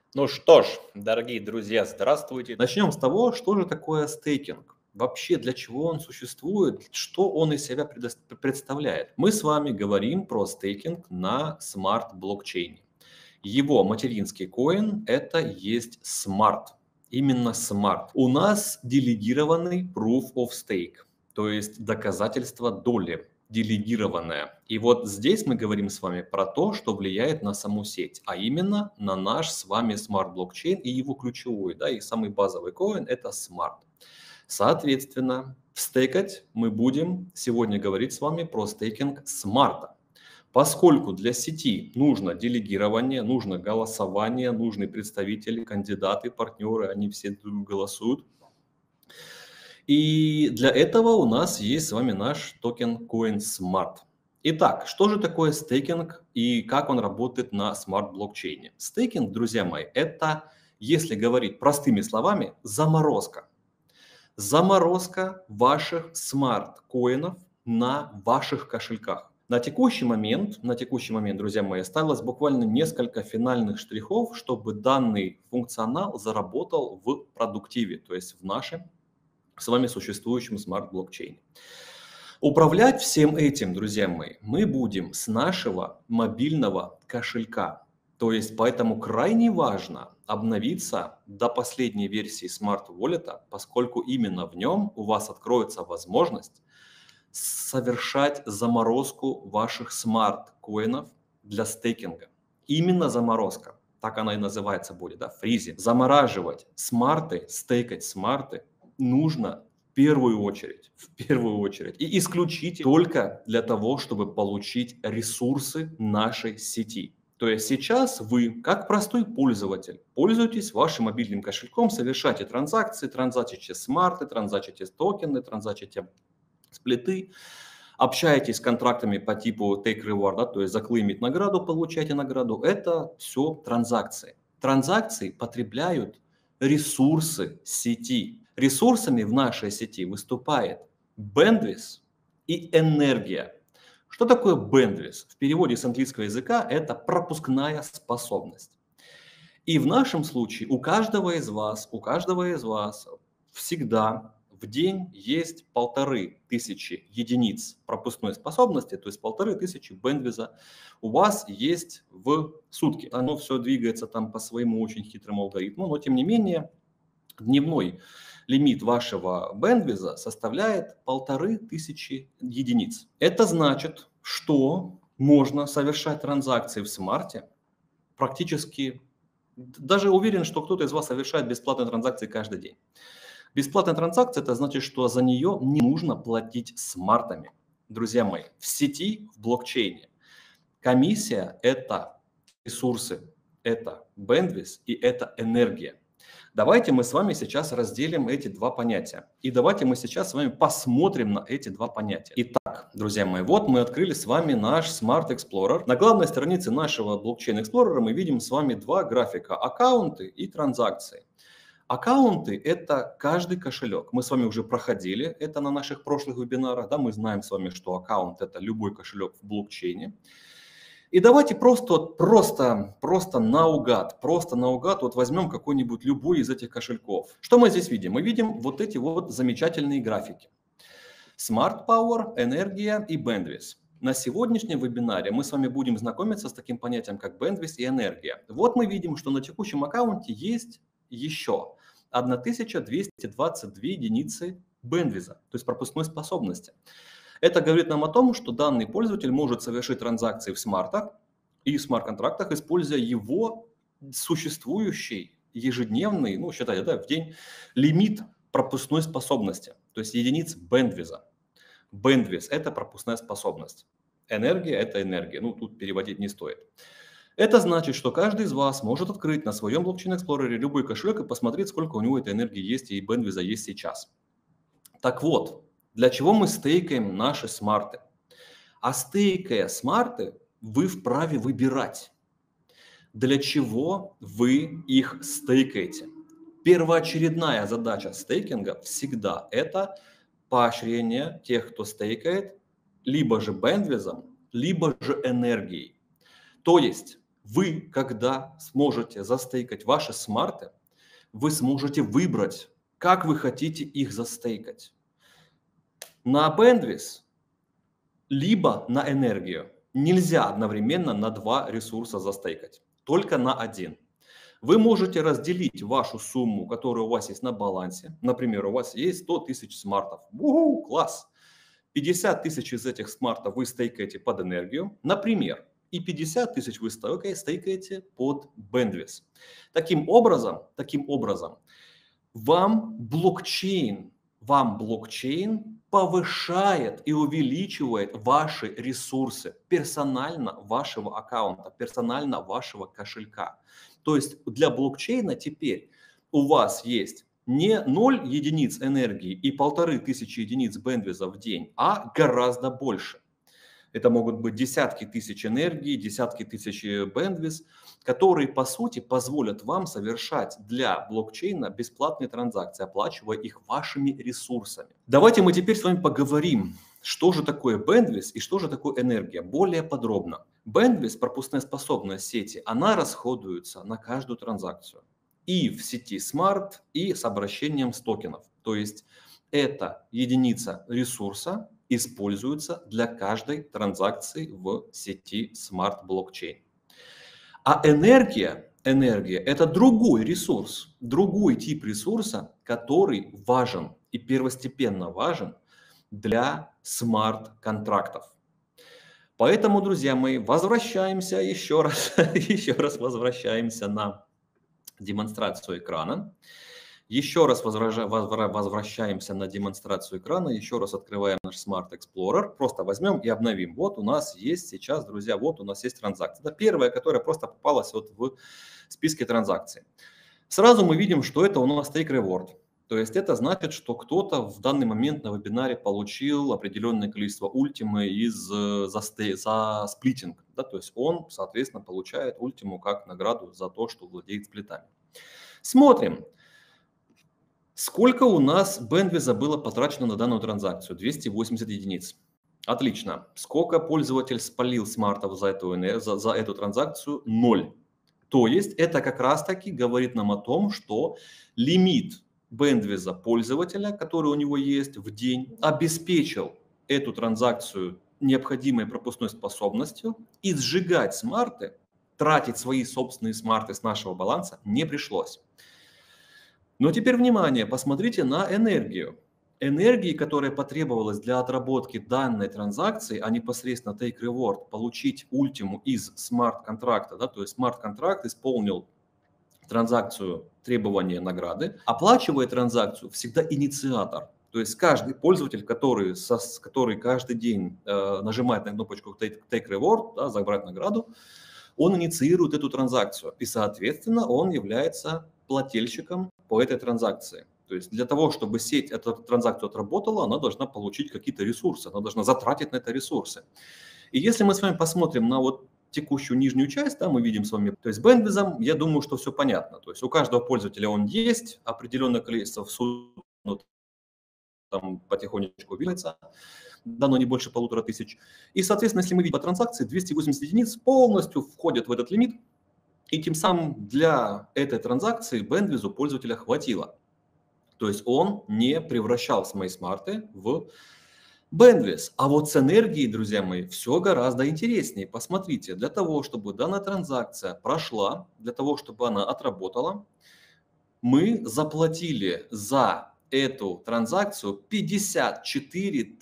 Ну что ж, дорогие друзья, здравствуйте. Начнем с того, что же такое стейкинг. Вообще, для чего он существует, что он из себя представляет. Мы с вами говорим про стейкинг на смарт-блокчейне. Его материнский коин – это есть смарт. Именно смарт. У нас делегированный proof of stake, то есть доказательство доли делегированное. И вот здесь мы говорим с вами про то, что влияет на саму сеть, а именно на наш с вами смарт-блокчейн и его ключевой, да, и самый базовый коин – это смарт. Соответственно, стейкать мы будем сегодня говорить с вами про стейкинг смарта. Поскольку для сети нужно делегирование, нужно голосование, нужны представители, кандидаты, партнеры, они все друг голосуют. И для этого у нас есть с вами наш токен CoinSmart. Итак, что же такое стейкинг и как он работает на смарт-блокчейне? Стейкинг, друзья мои, это, если говорить простыми словами, заморозка. Заморозка ваших смарт-коинов на ваших кошельках. На текущий момент, друзья мои, осталось буквально несколько финальных штрихов, чтобы данный функционал заработал в продуктиве, то есть в нашем с вами существующем смарт-блокчейне. Управлять всем этим, друзья мои, мы будем с нашего мобильного кошелька. То есть поэтому крайне важно обновиться до последней версии Smart Wallet, поскольку именно в нем у вас откроется возможность совершать заморозку ваших смарт-коинов для стейкинга. Именно заморозка, так она и называется будет, да, фризинг. Замораживать смарты, стейкать смарты нужно в первую очередь, и исключить только для того, чтобы получить ресурсы нашей сети. То есть сейчас вы, как простой пользователь, пользуетесь вашим мобильным кошельком, совершаете транзакции, транзачите смарты, транзачите токены, транзачите сплиты, общаетесь с контрактами по типу take reward, да, то есть заклеймить награду, получаете награду. Это все транзакции. Транзакции потребляют ресурсы сети. Ресурсами в нашей сети выступает bandwidth и энергия. Что такое bandwidth? В переводе с английского языка это пропускная способность. И в нашем случае у каждого из вас всегда в день есть 1500 единиц пропускной способности, то есть 1500 бендвиза у вас есть в сутки. Оно все двигается там по своему очень хитрому алгоритму, но тем не менее дневной лимит вашего бендвиза составляет 1500 единиц. Это значит, что можно совершать транзакции в смарте практически, даже уверен, что кто-то из вас совершает бесплатные транзакции каждый день. Бесплатная транзакция – это значит, что за нее не нужно платить смартами. Друзья мои, в сети, в блокчейне комиссия – это ресурсы, это bandwidth и это энергия. Давайте мы с вами сейчас разделим эти два понятия. И давайте мы сейчас с вами посмотрим на эти два понятия. Итак, друзья мои, вот мы открыли с вами наш Smart Explorer. На главной странице нашего блокчейн Explorer мы видим с вами два графика – аккаунты и транзакции. Аккаунты – это каждый кошелек. Мы с вами уже проходили это на наших прошлых вебинарах. Да, мы знаем с вами, что аккаунт – это любой кошелек в блокчейне. И давайте просто наугад вот возьмем какой-нибудь любой из этих кошельков. Что мы здесь видим? Мы видим вот эти вот замечательные графики. Smart Power, энергия и Bandwidth. На сегодняшнем вебинаре мы с вами будем знакомиться с таким понятием, как Bandwidth и энергия. Вот мы видим, что на текущем аккаунте есть еще 1222 единицы бендвиза, то есть пропускной способности. Это говорит нам о том, что данный пользователь может совершить транзакции в смартах и в смарт-контрактах, используя его существующий ежедневный, ну, считайте, да, в день лимит пропускной способности, то есть единиц бендвиза. Бендвиз – это пропускная способность. Энергия – это энергия. Ну, тут переводить не стоит. Это значит, что каждый из вас может открыть на своем блокчейн Explorer любой кошелек и посмотреть, сколько у него этой энергии есть и бендвиза есть сейчас. Так вот, для чего мы стейкаем наши смарты? А стейкая смарты, вы вправе выбирать, для чего вы их стейкаете. Первоочередная задача стейкинга всегда это поощрение тех, кто стейкает, либо же бендвизом, либо же энергией. То есть Вы, когда сможете застейкать ваши смарты, вы сможете выбрать, как вы хотите их застейкать. На Bandwidth, либо на энергию. Нельзя одновременно на два ресурса застейкать, только на один. Вы можете разделить вашу сумму, которая у вас есть на балансе. Например, у вас есть 100 тысяч смартов. Уху, класс! 50 тысяч из этих смартов вы стейкаете под энергию, например, и 50 тысяч вы стейкаете под Bandwidth. Таким образом, вам блокчейн повышает и увеличивает ваши ресурсы персонально вашего аккаунта, персонально вашего кошелька. То есть для блокчейна теперь у вас есть не 0 единиц энергии и 1500 единиц бендвиза в день, а гораздо больше. Это могут быть десятки тысяч энергии, десятки тысяч бендвиз, которые по сути позволят вам совершать для блокчейна бесплатные транзакции, оплачивая их вашими ресурсами. Давайте мы теперь с вами поговорим, что же такое бендвиз и что же такое энергия, более подробно. Бендвиз, пропускная способность сети, она расходуется на каждую транзакцию. И в сети Smart, и с обращением с токенов. То есть эта единица ресурса используется для каждой транзакции в сети Smart Blockchain. А энергия – это другой ресурс, другой тип ресурса, который важен и первостепенно важен для смарт-контрактов. Поэтому, друзья мои, возвращаемся еще раз возвращаемся на демонстрацию экрана. Еще раз возвращаемся на демонстрацию экрана, еще раз открываем наш Smart Explorer, просто возьмем и обновим. Вот у нас есть сейчас, друзья, вот у нас есть транзакция. Это первая, которая просто попалась вот в списке транзакций. Сразу мы видим, что это у нас Take Reward. То есть это значит, что кто-то в данный момент на вебинаре получил определенное количество ультимы за сплитинг. Да? То есть он, соответственно, получает ультиму как награду за то, что владеет сплитами. Смотрим. Сколько у нас бендвиза было потрачено на данную транзакцию? 280 единиц. Отлично. Сколько пользователь спалил смартов за эту транзакцию? 0. То есть это как раз таки говорит нам о том, что лимит бендвиза пользователя, который у него есть в день, обеспечил эту транзакцию необходимой пропускной способностью, и сжигать смарты, тратить свои собственные смарты с нашего баланса не пришлось. Но теперь внимание, посмотрите на энергию. Энергии, которая потребовалась для отработки данной транзакции, а непосредственно Take Reward, получить ультиму из смарт-контракта, да, то есть смарт-контракт исполнил транзакцию требования награды, оплачивает транзакцию всегда инициатор. То есть каждый пользователь, который каждый день нажимает на кнопочку Take Reward, да, забрать награду, он инициирует эту транзакцию. И, соответственно, он является плательщиком по этой транзакции. То есть для того, чтобы сеть эту транзакцию отработала, она должна получить какие-то ресурсы, она должна затратить на это ресурсы. И если мы с вами посмотрим на вот текущую нижнюю часть, да, мы видим с вами, то есть бендвизом, я думаю, что все понятно. То есть у каждого пользователя он есть, определенное количество в сутки, там потихонечку увеличивается, дано не больше 1500. И, соответственно, если мы видим по транзакции, 280 единиц полностью входят в этот лимит, и тем самым для этой транзакции бендвизу пользователя хватило. То есть он не превращал мои смарты в бендвиз. А вот с энергией, друзья мои, все гораздо интереснее. Посмотрите, для того, чтобы данная транзакция прошла, для того, чтобы она отработала, мы заплатили за эту транзакцию 54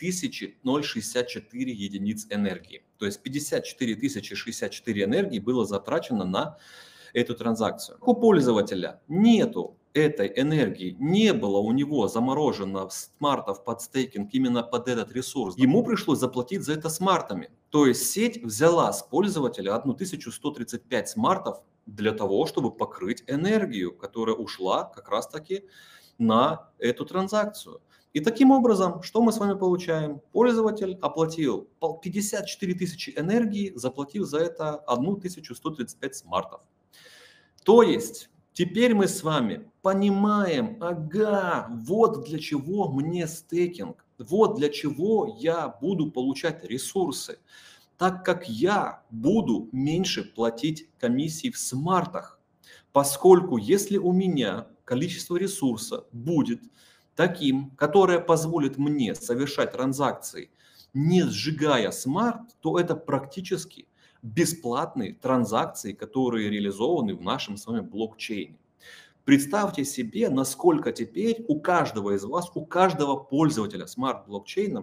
064 единиц энергии. То есть 54 064 энергии было затрачено на эту транзакцию. У пользователя нету этой энергии, не было у него заморожено смартов под стейкинг именно под этот ресурс. Ему пришлось заплатить за это смартами. То есть сеть взяла с пользователя 1135 смартов для того, чтобы покрыть энергию, которая ушла как раз таки на эту транзакцию. И таким образом, что мы с вами получаем? Пользователь оплатил 54 тысячи энергии, заплатив за это 1135 смартов. То есть теперь мы с вами понимаем, ага, вот для чего мне стейкинг, вот для чего я буду получать ресурсы. так как я буду меньше платить комиссии в смартах. Поскольку если у меня количество ресурса будет таким, которое позволит мне совершать транзакции, не сжигая смарт, то это практически бесплатные транзакции, которые реализованы в нашем с вами блокчейне. Представьте себе, насколько теперь у каждого из вас, у каждого пользователя смарт-блокчейном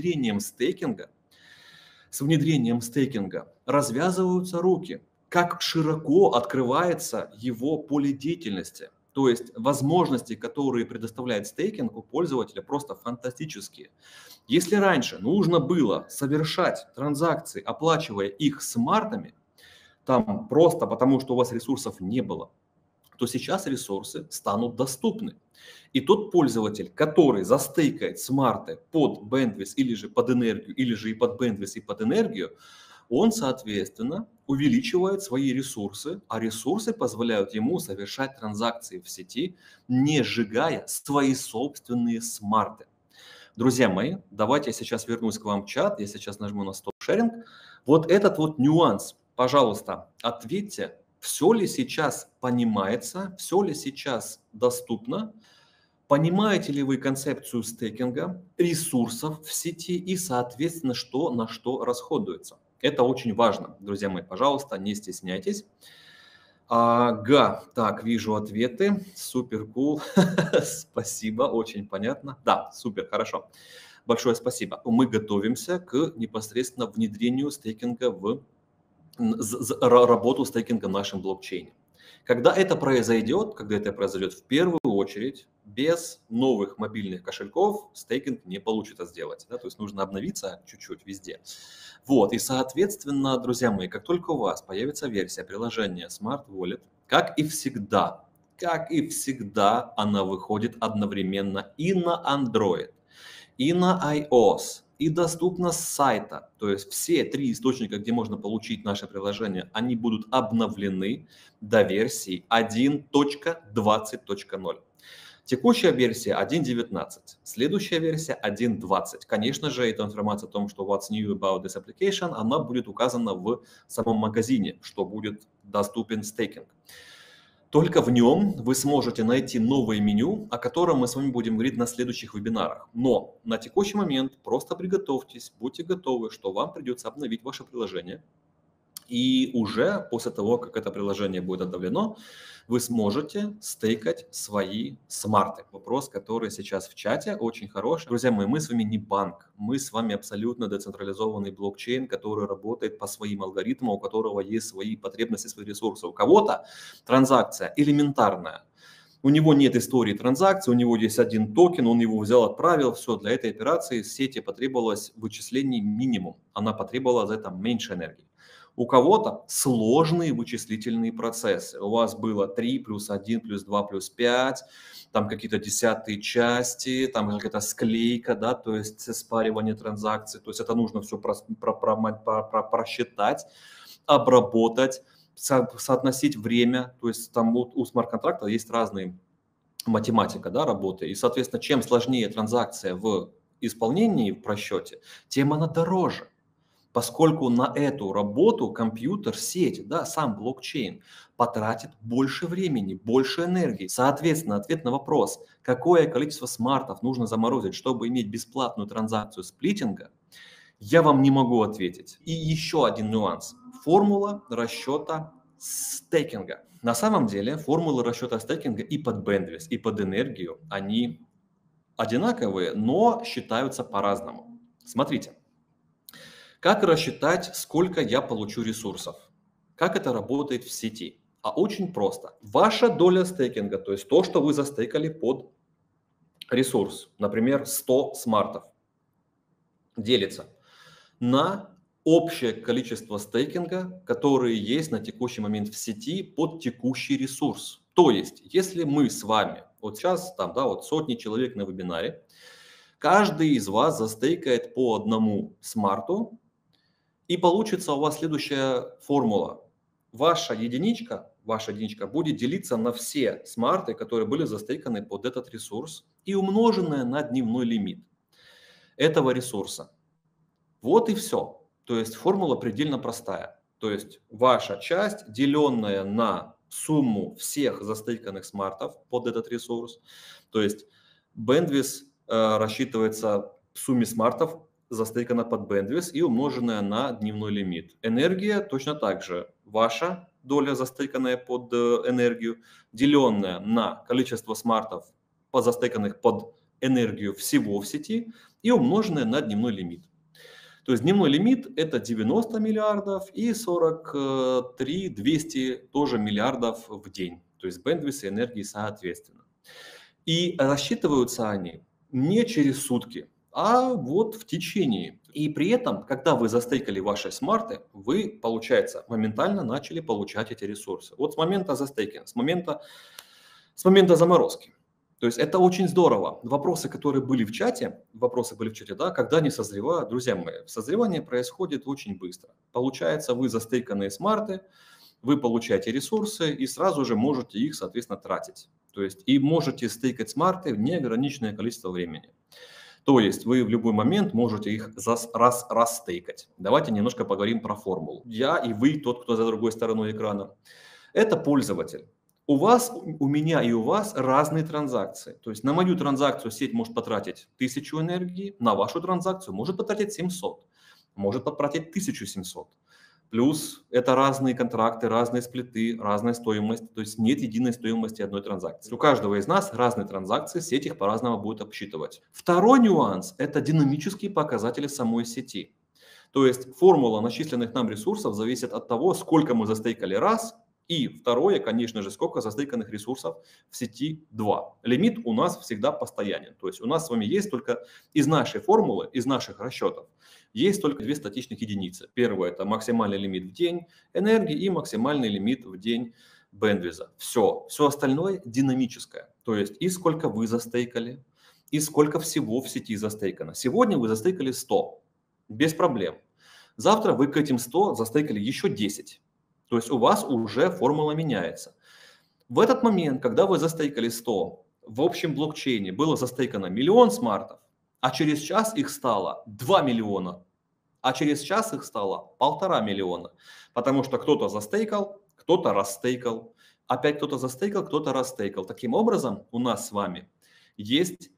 с внедрением стейкинга развязываются руки, как широко открывается его поле деятельности. То есть возможности, которые предоставляет стейкинг у пользователя, просто фантастические. Если раньше нужно было совершать транзакции, оплачивая их смартами, там просто потому, что у вас ресурсов не было, то сейчас ресурсы станут доступны. И тот пользователь, который застейкает смарты под Bandwidth или же под энергию, или же и под Bandwidth, и под энергию, он, соответственно, увеличивает свои ресурсы, а ресурсы позволяют ему совершать транзакции в сети, не сжигая свои собственные смарты. Друзья мои, давайте я сейчас вернусь к вам в чат, я сейчас нажму на стоп-шеринг. Вот этот вот нюанс, пожалуйста, ответьте, все ли сейчас понимается, все ли сейчас доступно, понимаете ли вы концепцию стейкинга, ресурсов в сети и, соответственно, что на что расходуется. Это очень важно, друзья мои, пожалуйста, не стесняйтесь. Ага, так, вижу ответы, супер кул, спасибо, очень понятно. Да, супер, хорошо, большое спасибо. Мы готовимся к непосредственно внедрению стейкинга в работу стейкинга в нашем блокчейне. Когда это произойдет в первую очередь, без новых мобильных кошельков стейкинг не получится сделать. Да? То есть нужно обновиться чуть-чуть везде. Вот, и соответственно, друзья мои, как только у вас появится версия приложения Smart Wallet, как и всегда, она выходит одновременно и на Android, и на iOS, и доступна с сайта. То есть все три источника, где можно получить наше приложение, они будут обновлены до версии 1.20.0. Текущая версия 1.19, следующая версия 1.20. Конечно же, эта информация о том, что what's new about this application, она будет указана в самом магазине, что будет доступен стейкинг. Только в нем вы сможете найти новое меню, о котором мы с вами будем говорить на следующих вебинарах. Но на текущий момент просто приготовьтесь, будьте готовы, что вам придется обновить ваше приложение. И уже после того, как это приложение будет обновлено, вы сможете стейкать свои смарты. Вопрос, который сейчас в чате, очень хороший. Друзья мои, мы с вами не банк, мы с вами абсолютно децентрализованный блокчейн, который работает по своим алгоритмам, у которого есть свои потребности, свои ресурсы. У кого-то транзакция элементарная. У него нет истории транзакции, у него есть один токен, он его взял, отправил, все, для этой операции сети потребовалось вычислений минимум, она потребовала за это меньше энергии. У кого-то сложные вычислительные процессы. У вас было 3 плюс 1 плюс 2 плюс 5, там какие-то десятые части, там какая-то склейка, да, то есть спаривание транзакций. То есть это нужно все просчитать, обработать, соотносить время. То есть там у смарт-контракта есть разные математика, да, работы. И, соответственно, чем сложнее транзакция в исполнении, в просчете, тем она дороже. Поскольку на эту работу компьютер, сеть, да, сам блокчейн потратит больше времени, больше энергии. Соответственно, ответ на вопрос, какое количество смартов нужно заморозить, чтобы иметь бесплатную транзакцию сплитинга, я вам не могу ответить. И еще один нюанс. Формула расчета стейкинга. На самом деле формулы расчета стейкинга и под Bandwidth, и под энергию, они одинаковые, но считаются по-разному. Смотрите. Как рассчитать, сколько я получу ресурсов? Как это работает в сети? А очень просто. Ваша доля стейкинга, то есть то, что вы застейкали под ресурс, например, 100 смартов, делится на общее количество стейкинга, которые есть на текущий момент в сети под текущий ресурс. То есть, если мы с вами, вот сейчас там, да, вот сотни человек на вебинаре, каждый из вас застейкает по одному смарту, и получится у вас следующая формула. Ваша единичка будет делиться на все смарты, которые были застейканы под этот ресурс, и умноженная на дневной лимит этого ресурса. Вот и все. То есть формула предельно простая. То есть ваша часть, деленная на сумму всех застейканных смартов под этот ресурс. То есть bandwidth рассчитывается в сумме смартов, застейкана под bandwidth и умноженная на дневной лимит. Энергия точно так же. Ваша доля, застейканная под энергию, деленная на количество смартов, застейканных под энергию всего в сети и умноженная на дневной лимит. То есть дневной лимит это 90 миллиардов и 43 200 тоже миллиардов в день. То есть bandwidth и энергии соответственно. И рассчитываются они не через сутки, а вот в течение. И при этом, когда вы застейкали ваши смарты, вы, получается, моментально начали получать эти ресурсы. Вот с момента застейкинга, с момента заморозки. То есть это очень здорово. Вопросы, которые были в чате, да, когда они созревают, друзья мои, созревание происходит очень быстро. Получается, вы застейканные смарты, вы получаете ресурсы и сразу же можете их, соответственно, тратить. То есть и можете стейкать смарты в неограниченное количество времени. То есть вы в любой момент можете их расстейкать. Давайте немножко поговорим про формулу. Я и вы, тот, кто за другой стороной экрана, это пользователь. У вас, у меня и у вас разные транзакции. То есть на мою транзакцию сеть может потратить 1000 энергии, на вашу транзакцию может потратить 700, может потратить 1700. Плюс это разные контракты, разные сплиты, разная стоимость. То есть нет единой стоимости одной транзакции. У каждого из нас разные транзакции, сеть их по-разному будет обсчитывать. Второй нюанс – это динамические показатели самой сети. То есть формула начисленных нам ресурсов зависит от того, сколько мы застейкали раз, и второе, конечно же, сколько застейканных ресурсов в сети 2. Лимит у нас всегда постоянен. То есть у нас с вами есть только из нашей формулы, из наших расчетов, есть только две статичных единицы. Первое – это максимальный лимит в день энергии и максимальный лимит в день бэндвидта. Все остальное динамическое. То есть и сколько вы застейкали, и сколько всего в сети застейкано. Сегодня вы застейкали 100, без проблем. Завтра вы к этим 100 застейкали еще 10. То есть у вас уже формула меняется. В этот момент, когда вы застейкали 100, в общем блокчейне было застейкано 1 миллион смартов, а через час их стало 2 миллиона, а через час их стало 1,5 миллиона. Потому что кто-то застейкал, кто-то расстейкал, опять кто-то застейкал, кто-то расстейкал. Таким образом, у нас с вами есть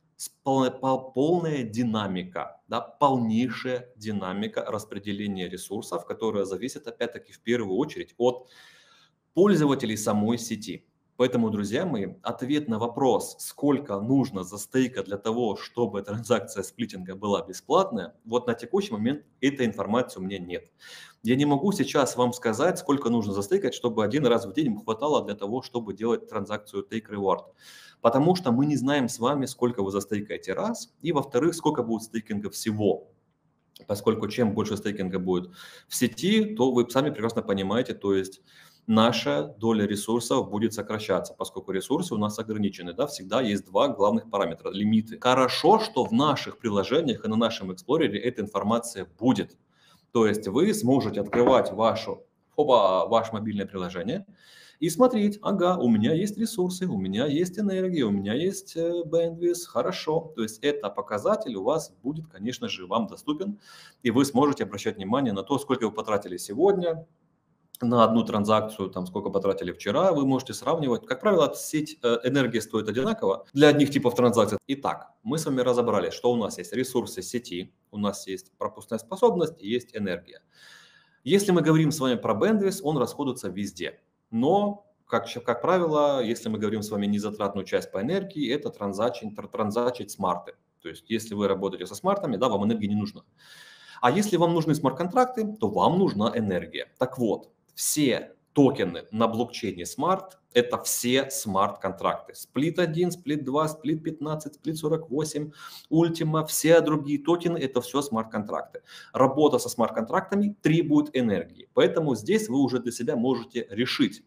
полная динамика, да, полнейшая динамика распределения ресурсов, которая зависит опять-таки в первую очередь от пользователей самой сети. Поэтому, друзья мои, ответ на вопрос, сколько нужно застейка для того, чтобы транзакция сплитинга была бесплатная, вот на текущий момент этой информации у меня нет. Я не могу сейчас вам сказать, сколько нужно застейкать, чтобы один раз в день хватало для того, чтобы делать транзакцию Take Reward. Потому что мы не знаем с вами, сколько вы застейкаете раз, и во-вторых, сколько будет стейкинга всего. Поскольку чем больше стейкинга будет в сети, то вы сами прекрасно понимаете, то есть наша доля ресурсов будет сокращаться, поскольку ресурсы у нас ограничены. Да? Всегда есть два главных параметра – лимиты. Хорошо, что в наших приложениях и на нашем эксплорере эта информация будет. То есть вы сможете открывать ваше мобильное приложение и смотреть, ага, у меня есть ресурсы, у меня есть энергия, у меня есть bandwidth, хорошо. То есть это показатель у вас будет, конечно же, вам доступен, и вы сможете обращать внимание на то, сколько вы потратили сегодня на одну транзакцию, там, сколько потратили вчера, вы можете сравнивать. Как правило, сеть энергии стоит одинаково для одних типов транзакций. Итак, мы с вами разобрали, что у нас есть ресурсы сети, у нас есть пропускная способность и есть энергия. Если мы говорим с вами про bandwidth, он расходуется везде. Но, как правило, если мы говорим с вами незатратную часть по энергии, это транзачить смарты. То есть, если вы работаете со смартами, да, вам энергии не нужно. А если вам нужны смарт-контракты, то вам нужна энергия. Так вот, все токены на блокчейне Smart – это все смарт-контракты. Сплит 1, сплит 2, сплит 15, сплит 48, Ultima, все другие токены – это все смарт-контракты. Работа со смарт-контрактами требует энергии. Поэтому здесь вы уже для себя можете решить,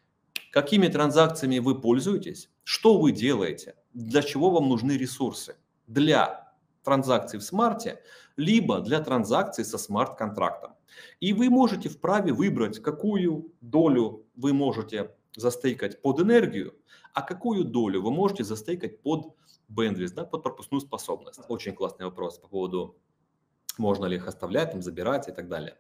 какими транзакциями вы пользуетесь, что вы делаете, для чего вам нужны ресурсы. Для транзакций в смарте, либо для транзакций со смарт-контрактом. И вы можете вправе выбрать, какую долю вы можете застейкать под энергию, а какую долю вы можете застейкать под bandwidth, да, под пропускную способность. Очень классный вопрос по поводу можно ли их оставлять, там, забирать и так далее.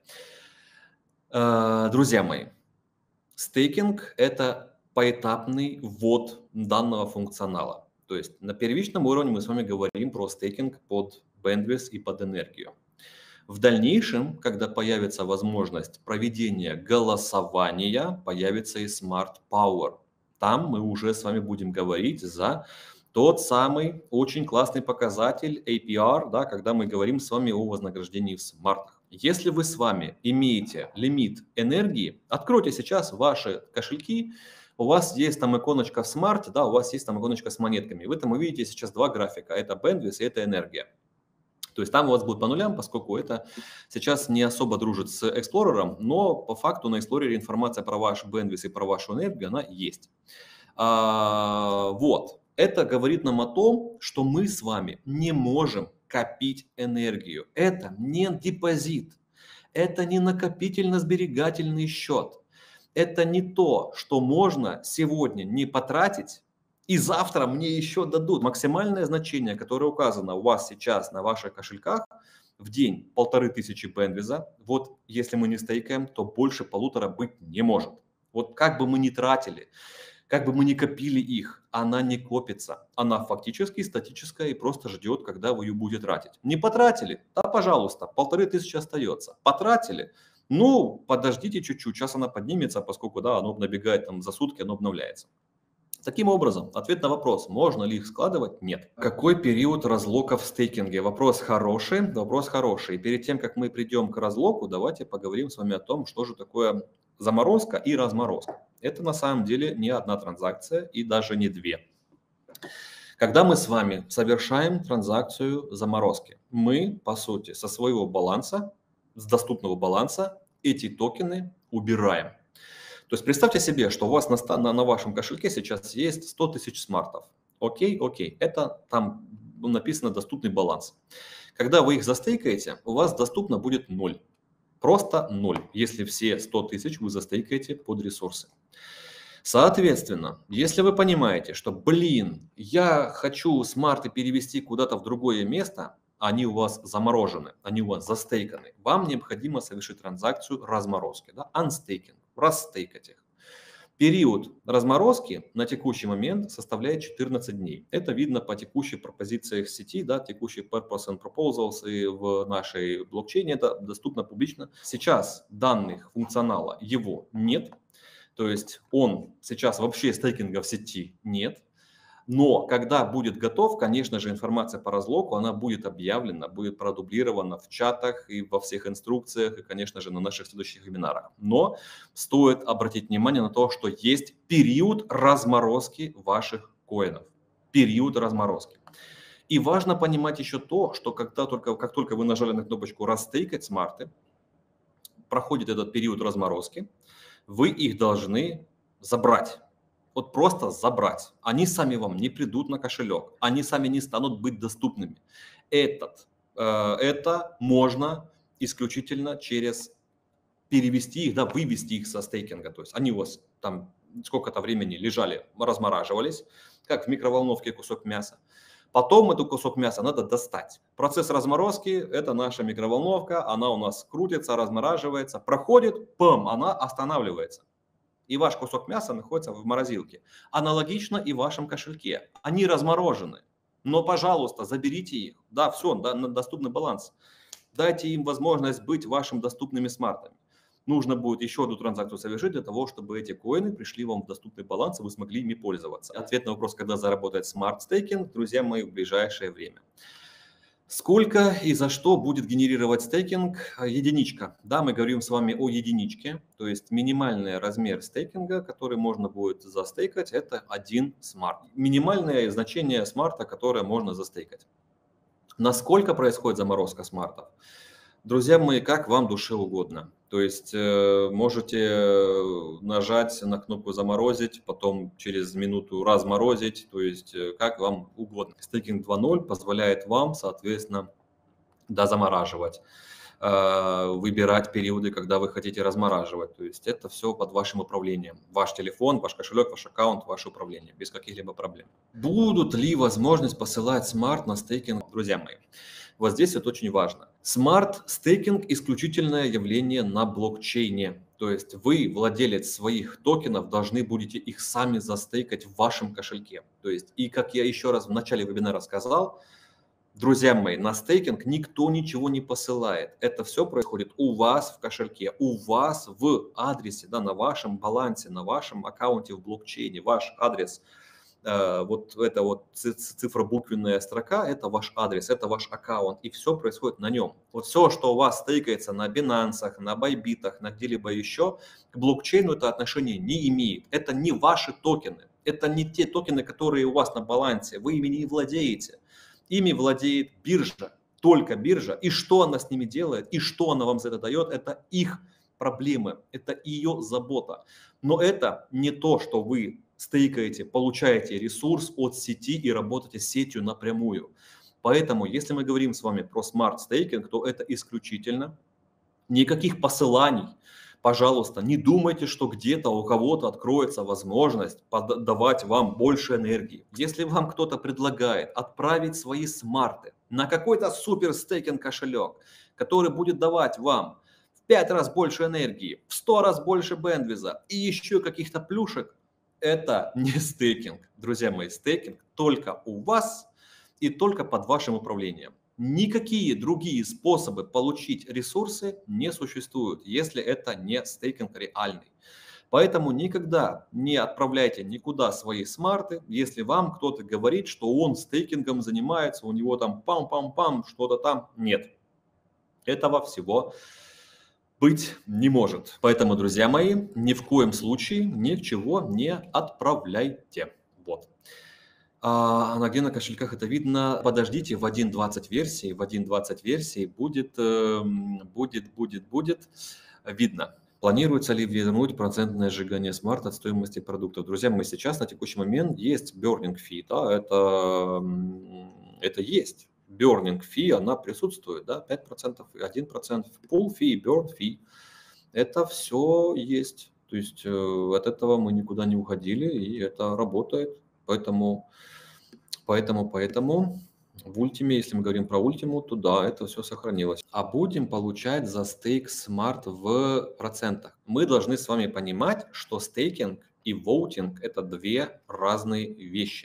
Друзья мои, стейкинг – это поэтапный ввод данного функционала. То есть на первичном уровне мы с вами говорим про стейкинг под bandwidth и под энергию. В дальнейшем, когда появится возможность проведения голосования, появится и Smart Power. Там мы уже с вами будем говорить за тот самый очень классный показатель APR, да, когда мы говорим с вами о вознаграждении в смартах. Если вы с вами имеете лимит энергии, откройте сейчас ваши кошельки, у вас есть там иконочка в смарте, да, у вас есть там иконочка с монетками. Вы там увидите сейчас два графика, это bandwidth и это энергия. То есть там у вас будет по нулям, поскольку это сейчас не особо дружит с Explorer, но по факту на Explorer информация про ваш bandwidth и про вашу энергию, она есть. Вот. Это говорит нам о том, что мы с вами не можем копить энергию. Это не депозит, это не накопительно-сберегательный счет. Это не то, что можно сегодня не потратить, и завтра мне еще дадут. Максимальное значение, которое указано у вас сейчас на ваших кошельках, в день 1500 бендвиза. Вот если мы не стейкаем, то больше 1,5 быть не может. Вот как бы мы ни тратили, как бы мы ни копили их, она не копится. Она фактически статическая и просто ждет, когда вы ее будете тратить. Не потратили? Да, пожалуйста, 1500 остается. Потратили? Ну, подождите чуть-чуть, сейчас она поднимется, поскольку, да, оно набегает там за сутки, оно обновляется. Таким образом, ответ на вопрос, можно ли их складывать, нет. Какой период разлока в стейкинге? Вопрос хороший, вопрос хороший. И перед тем, как мы придем к разлоку, давайте поговорим с вами о том, что же такое заморозка и разморозка. Это на самом деле не одна транзакция и даже не две. Когда мы с вами совершаем транзакцию заморозки, мы, по сути, со своего баланса, с доступного баланса, эти токены убираем. То есть представьте себе, что у вас на вашем кошельке сейчас есть 100 тысяч смартов. Окей, это там написано доступный баланс. Когда вы их застейкаете, у вас доступно будет 0. Просто 0, если все 100 тысяч вы застейкаете под ресурсы. Соответственно, если вы понимаете, что, я хочу смарты перевести куда-то в другое место, они у вас заморожены, они у вас застейканы, вам необходимо совершить транзакцию разморозки, да, unstaking, расстейкать их. Период разморозки на текущий момент составляет 14 дней. Это видно по текущей пропозициях сети, да, текущий purpose and proposals и в нашей блокчейне это доступно публично. Сейчас данных функционала его нет, то есть он сейчас вообще стейкинга в сети нет. Но когда будет готов, конечно же, информация по разлоку, она будет объявлена, будет продублирована в чатах и во всех инструкциях, и, конечно же, на наших следующих вебинарах. Но стоит обратить внимание на то, что есть период разморозки ваших коинов. Период разморозки. И важно понимать еще то, что как только вы нажали на кнопочку «Расстейкать смарты», проходит этот период разморозки, вы их должны забрать. Вот просто забрать. Они сами вам не придут на кошелек, они сами не станут быть доступными. Это можно исключительно через перевести их, да, вывести их со стейкинга. То есть они у вас там сколько-то времени лежали, размораживались, как в микроволновке кусок мяса. Потом этот кусок мяса надо достать. Процесс разморозки – это наша микроволновка, она у нас крутится, размораживается, проходит, она останавливается. И ваш кусок мяса находится в морозилке. Аналогично и в вашем кошельке. Они разморожены. Но, пожалуйста, заберите их. Да, все, да, доступный баланс. Дайте им возможность быть вашими доступными смартами. Нужно будет еще одну транзакцию совершить для того, чтобы эти коины пришли вам в доступный баланс, и вы смогли ими пользоваться. Ответ на вопрос, когда заработает Smart Staking, друзья мои, в ближайшее время. Сколько и за что будет генерировать стейкинг? Единичка. Да, мы говорим с вами о единичке, то есть минимальный размер стейкинга, который можно будет застейкать, это 1 смарт. Минимальное значение смарта, которое можно застейкать. Насколько происходит заморозка смартов? Друзья мои, как вам душе угодно. То есть можете нажать на кнопку «Заморозить», потом через минуту разморозить, то есть как вам угодно. Стейкинг 2.0 позволяет вам, соответственно, дозамораживать выбирать периоды, когда вы хотите размораживать. То есть это все под вашим управлением. Ваш телефон, ваш кошелек, ваш аккаунт, ваше управление, без каких-либо проблем. Будут ли возможность посылать смарт на стейкинг, друзья мои? Вот здесь это очень важно. Смарт-стейкинг – исключительное явление на блокчейне. То есть вы, владелец своих токенов, должны будете их сами застейкать в вашем кошельке. То есть, и как я еще раз в начале вебинара сказал, друзья мои, на стейкинг никто ничего не посылает. Это все происходит у вас в кошельке, у вас в адресе, да, на вашем балансе, на вашем аккаунте в блокчейне. Ваш адрес, вот эта вот цифробуквенная строка, это ваш адрес, это ваш аккаунт, и все происходит на нем. Вот все, что у вас стейкается на Binance, на Bybit, на где-либо еще, к блокчейну это отношение не имеет. Это не ваши токены, это не те токены, которые у вас на балансе, вы ими не владеете. Ими владеет биржа, только биржа. И что она с ними делает, и что она вам за это дает, это их проблемы, это ее забота. Но это не то, что вы стейкаете, получаете ресурс от сети и работаете с сетью напрямую. Поэтому, если мы говорим с вами про смарт-стейкинг, то это исключительно никаких посыланий. Пожалуйста, не думайте, что где-то у кого-то откроется возможность давать вам больше энергии. Если вам кто-то предлагает отправить свои смарты на какой-то супер стейкинг кошелек, который будет давать вам в 5 раз больше энергии, в 100 раз больше бендвиза и еще каких-то плюшек, это не стейкинг. Друзья мои, стейкинг только у вас и только под вашим управлением. Никакие другие способы получить ресурсы не существуют, если это не стейкинг реальный. Поэтому никогда не отправляйте никуда свои смарты, если вам кто-то говорит, что он стейкингом занимается, у него там пам-пам-пам, что-то там. Нет, этого всего быть не может. Поэтому, друзья мои, ни в коем случае ничего не отправляйте. Вот. А где на кошельках это видно? Подождите, в 1.20 версии будет видно. Планируется ли вернуть процентное сжигание смарт от стоимости продуктов? Друзья мои, сейчас на текущий момент есть burning fee, да, это есть. Burning fee, она присутствует, да, 5%, 1%, pull fee, burn fee. Это все есть. То есть от этого мы никуда не уходили, и это работает. Поэтому в ультиме, если мы говорим про ультиму, то да, это все сохранилось. А будем получать за стейк смарт в процентах. Мы должны с вами понимать, что стейкинг и воутинг – это две разные вещи.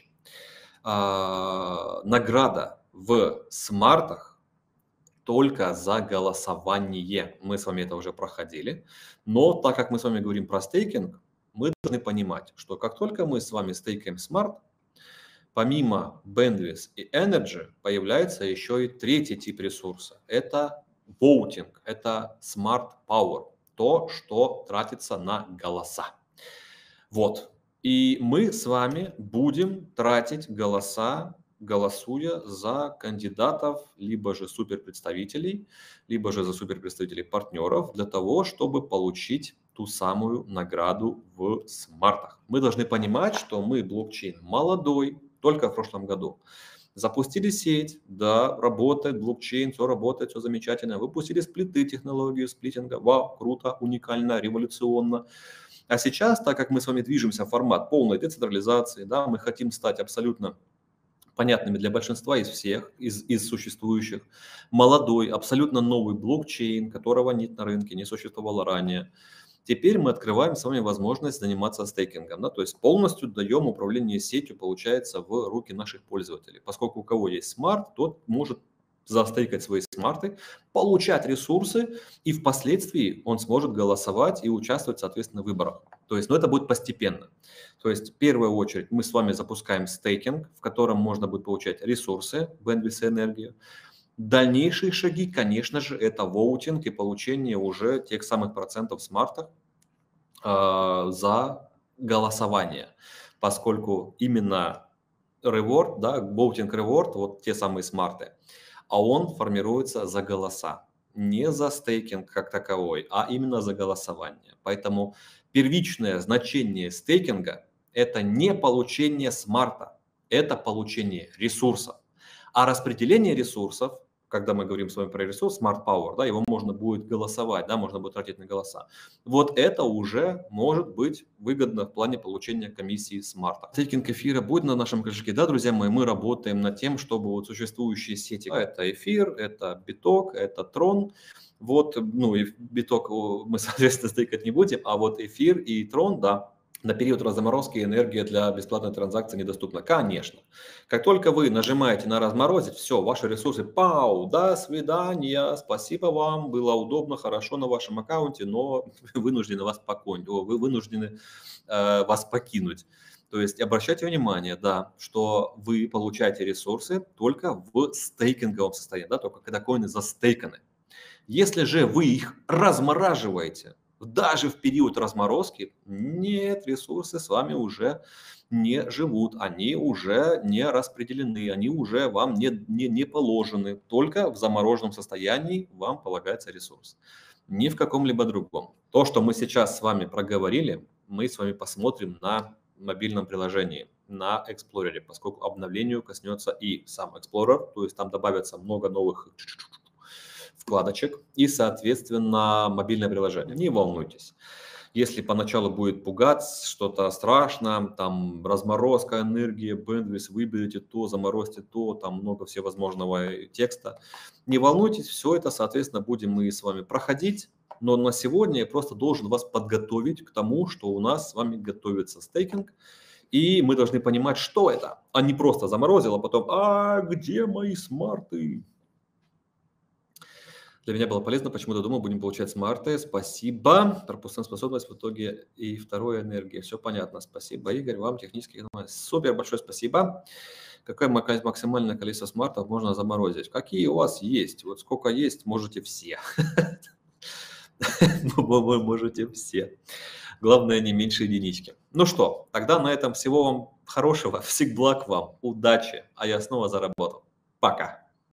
Награда в смартах только за голосование. Мы с вами это уже проходили. Но так как мы с вами говорим про стейкинг, мы должны понимать, что как только мы с вами стейкаем смарт, помимо Bandwidth и Energy появляется еще и третий тип ресурса. Это voting, это Smart Power, то, что тратится на голоса. Вот. И мы с вами будем тратить голоса, голосуя за кандидатов, либо же суперпредставителей, либо же за суперпредставителей партнеров, для того, чтобы получить ту самую награду в смартах. Мы должны понимать, что мы блокчейн молодой, только в прошлом году. Запустили сеть, да, работает блокчейн, все работает, все замечательно. Выпустили сплиты, технологию сплитинга, вау, круто, уникально, революционно. А сейчас, так как мы с вами движемся в формат полной децентрализации, да, мы хотим стать абсолютно понятными для большинства из всех, из существующих, молодой, абсолютно новый блокчейн, которого нет на рынке, не существовало ранее. Теперь мы открываем с вами возможность заниматься стейкингом, да, то есть полностью даем управление сетью, получается, в руки наших пользователей. Поскольку у кого есть смарт, тот может застейкать свои смарты, получать ресурсы, и впоследствии он сможет голосовать и участвовать, соответственно, в выборах. То есть, это будет постепенно. То есть, в первую очередь, мы с вами запускаем стейкинг, в котором можно будет получать ресурсы, bandwidth и энергию. Дальнейшие шаги, конечно же, это воутинг и получение уже тех самых процентов смартов за голосование, поскольку именно reward, да, voting reward, вот те самые смарты, а он формируется за голоса, не за стейкинг как таковой, а именно за голосование. Поэтому первичное значение стейкинга – это не получение смарта, это получение ресурсов. А распределение ресурсов когда мы говорим с вами про ресурс Smart Power, да, его можно будет голосовать, да, можно будет тратить на голоса. Вот это уже может быть выгодно в плане получения комиссии смарта. Стейкинг эфира будет на нашем кошельке, да, друзья мои, мы работаем над тем, чтобы вот существующие сети, это эфир, это биток, это трон, вот, ну и биток мы, соответственно, стейкать не будем, а вот эфир и трон, да, на период разморозки энергия для бесплатной транзакции недоступна. Конечно. Как только вы нажимаете на разморозить, все, ваши ресурсы, пау, до свидания, спасибо вам, было удобно, хорошо на вашем аккаунте, но вынуждены вас вы вынуждены вас покинуть. То есть обращайте внимание, да, что вы получаете ресурсы только в стейкинговом состоянии, да, только когда коины застейканы. Если же вы их размораживаете, даже в период разморозки, нет, ресурсы с вами уже не живут, они уже не распределены, они уже вам не положены. Только в замороженном состоянии вам полагается ресурс. Ни в каком-либо другом. То, что мы сейчас с вами проговорили, мы с вами посмотрим на мобильном приложении, на Explorer, поскольку обновлению коснется и сам Explorer, то есть там добавится много новых вкладочек и, соответственно, мобильное приложение. Не волнуйтесь. Если поначалу будет пугать, что-то страшно, там разморозка энергии, бендвис, выберите то, заморозьте то, там много всевозможного текста. Не волнуйтесь, все это, соответственно, будем мы с вами проходить. Но на сегодня я просто должен вас подготовить к тому, что у нас с вами готовится стейкинг. И мы должны понимать, что это, а не просто заморозил, а потом, а где мои смарты? Для меня было полезно, почему-то думал, будем получать смарты. Спасибо. Пропускная способность в итоге и вторая энергия. Все понятно. Спасибо, Игорь, вам технически. Супер, большое спасибо. Какое максимальное количество смартов можно заморозить? Какие у вас есть? Вот сколько есть, можете все. Вы можете все. Главное, не меньше единички. Ну что, тогда на этом всего вам хорошего. Всех благ вам. Удачи. А я снова заработал. Пока.